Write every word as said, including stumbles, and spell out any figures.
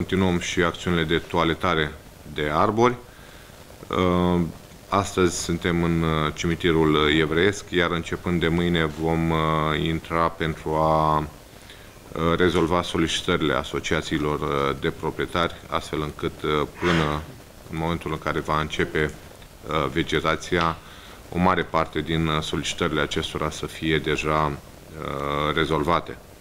Continuăm și acțiunile de toaletare de arbori. Astăzi suntem în cimitirul evreiesc, iar începând de mâine vom intra pentru a rezolva solicitările asociațiilor de proprietari, astfel încât până în momentul în care va începe vegetația, o mare parte din solicitările acestora să fie deja rezolvate.